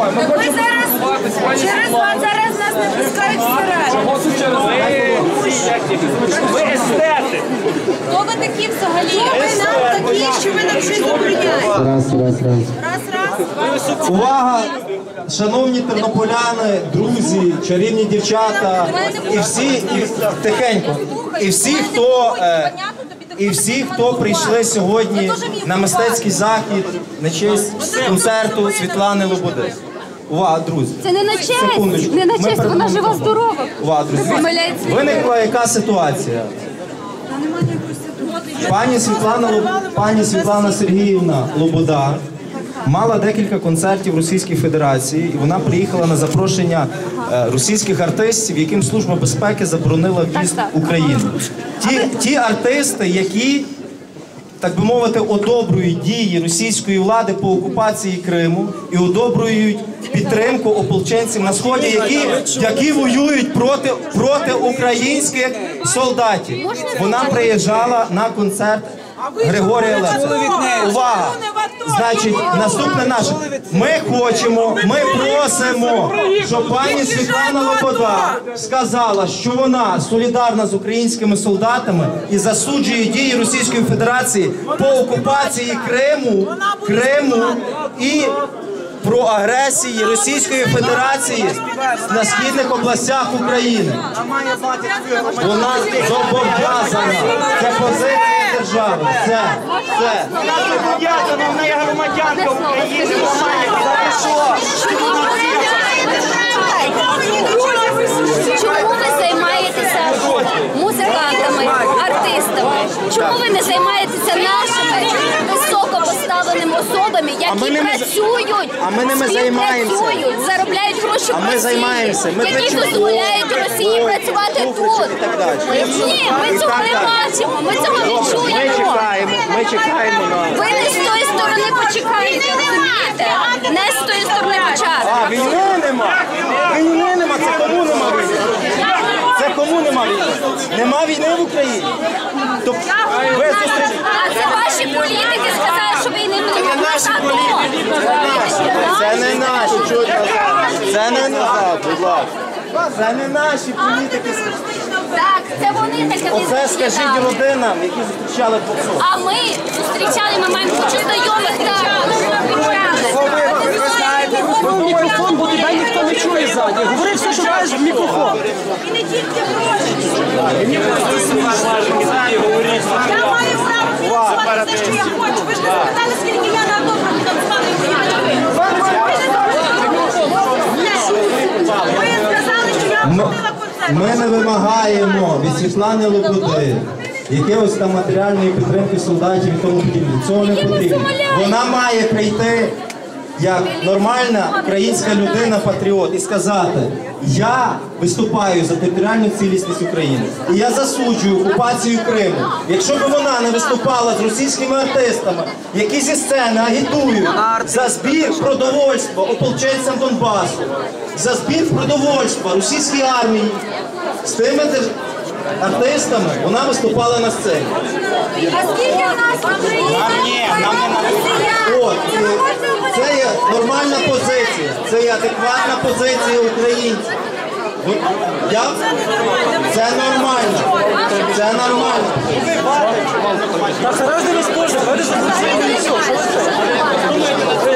Через вас зараз нас не пускають всередину. Ви естети. Хто ви такі взагалі? Ви нам такі, що ви нам щось забороняєте. Раз. Увага, шановні тернополяни, друзі, чарівні дівчата і всі, тихенько, і всі, хто прийшли сьогодні на мистецький захід на честь концерту Світлани Лободи. Увага, друзі. Це не на честь, Секундочку. не на Ми честь, вона передамо жива, мікрофон. здорова. Увага, друзі. Виникла яка ситуація? Пані Світлана Сергіївна Лобода мала декілька концертів в Російській Федерації, і вона приїхала на запрошення російських артистів, яким Служба безпеки заборонила в'їзд в Україну. Ті артисти, які, так би мовити, одобрюють дії російської влади по окупації Криму і одобрюють підтримку ополченців на Сході, які воюють проти українських солдатів. Вона приїжджала на концерт Григорія Лепса. Увага! Значить, наступне наше. Ми просимо, щоб пані Світлана Лобода сказала, що вона солідарна з українськими солдатами і засуджує дії Російської Федерації по окупації Криму і про агресії Російської Федерації на східних областях України. Вона зобов'язана. Це позиція держави. Все. Вона зобов'язана, вона є громадянка України. Чому ви займаєтеся музикантами, артистами? Чому ви не займаєтеся нашими високопоставленими особами, які працюють, співпрацюють, заробляють гроші в Росії, які дозволяють Росії працювати тут? Ні, ми цього не бачимо, ми цього не чуємо. Ми чекаємо на... Ви не з тої сторони почекаєте, розумієте? Не з тої сторони почати. Війни нема. Це кому нема війни? Це кому нема війни? Нема війни в Україні. А це ваші політики сказали, що війни немає. Це не наші. Це не назад, будь ласка. Це не наші політики. Так, це вони таке Оце визначили. скажіть родинам, які зустрічали боксов. А ми зустрічали, ми маємо кучу знайомих також. Говори в мікрофон, бо тебе ніхто не чує ззаді. Говори все, що кажеш в мікрофон. І не тільки гроші. Я маю право фінансувати все, що я хочу. Ви ж не спитали, скільки я на добро фінансувала і ви сказали, що я оплатила концерт. Ми не вимагаємо від Світлани Лободи якихось там матеріальної підтримки солдатів і тому подібне. Цього не потрібно. Вона має прийти як нормальна українська людина-патріот і сказати: я виступаю за територіальну цілісність України і я засуджую окупацію Криму. Якщо б вона не виступала з російськими артистами, які зі сцени агітують за збір продовольства ополченцям Донбасу, за збір продовольства російській армії, з тими артистами вона виступала на сцені. А скільки в нас в Україні? От, це є нормальна позиція, це є адекватна позиція українців. Це нормально. Це нормально. Та це раз не розпочне,